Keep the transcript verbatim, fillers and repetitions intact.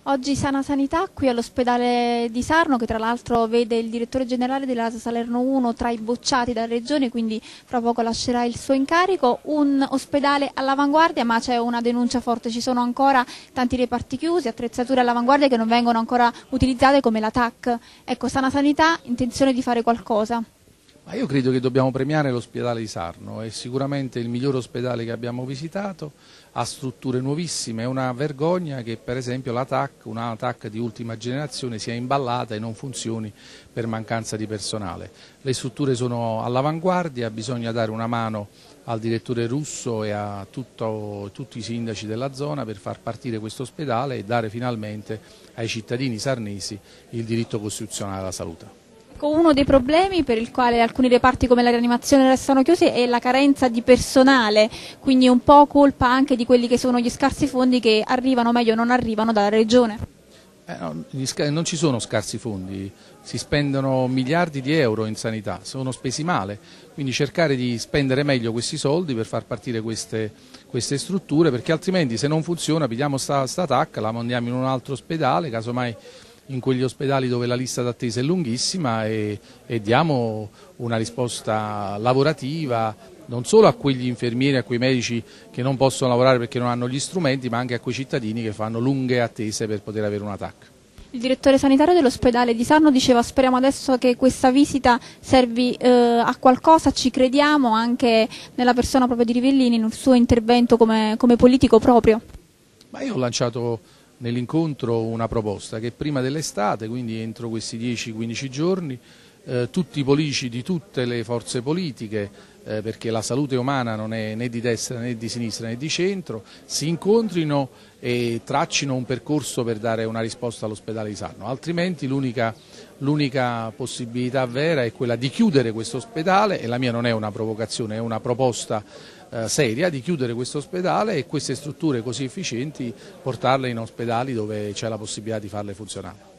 Oggi Sana Sanità qui all'ospedale di Sarno, che tra l'altro vede il direttore generale della Salerno uno tra i bocciati dalla regione, quindi fra poco lascerà il suo incarico. Un ospedale all'avanguardia, ma c'è una denuncia forte, ci sono ancora tanti reparti chiusi, attrezzature all'avanguardia che non vengono ancora utilizzate come la T A C. Ecco, Sana Sanità, intenzione di fare qualcosa? Ma io credo che dobbiamo premiare l'ospedale di Sarno, è sicuramente il miglior ospedale che abbiamo visitato, ha strutture nuovissime, è una vergogna che per esempio la T A C, una T A C di ultima generazione, sia imballata e non funzioni per mancanza di personale. Le strutture sono all'avanguardia, bisogna dare una mano al direttore Russo e a tutto, tutti i sindaci della zona per far partire questo ospedale e dare finalmente ai cittadini sarnesi il diritto costituzionale alla salute. Uno dei problemi per il quale alcuni reparti come la rianimazione restano chiusi è la carenza di personale, quindi un po' colpa anche di quelli che sono gli scarsi fondi che arrivano, meglio non arrivano, dalla regione. Eh no, non ci sono scarsi fondi, si spendono miliardi di euro in sanità, sono spesi male, quindi cercare di spendere meglio questi soldi per far partire queste, queste strutture, perché altrimenti se non funziona pigliamo sta, sta T A C, la mandiamo in un altro ospedale, casomai in quegli ospedali dove la lista d'attesa è lunghissima e, e diamo una risposta lavorativa non solo a quegli infermieri, a quei medici che non possono lavorare perché non hanno gli strumenti, ma anche a quei cittadini che fanno lunghe attese per poter avere una T A C. Il direttore sanitario dell'ospedale di Sarno diceva: speriamo adesso che questa visita servi eh, a qualcosa, ci crediamo anche nella persona proprio di Rivellini, nel suo intervento come, come politico proprio. Ma io ho lanciato nell'incontro una proposta che prima dell'estate, quindi entro questi dieci quindici giorni, eh, tutti i politici di tutte le forze politiche, eh, perché la salute umana non è né di destra né di sinistra né di centro, si incontrino e traccino un percorso per dare una risposta all'ospedale di Sarno, altrimenti l'unica l'unica possibilità vera è quella di chiudere questo ospedale, e la mia non è una provocazione, è una proposta eh, seria, di chiudere questo ospedale e queste strutture così efficienti portarle in ospedali dove c'è la possibilità di farle funzionare.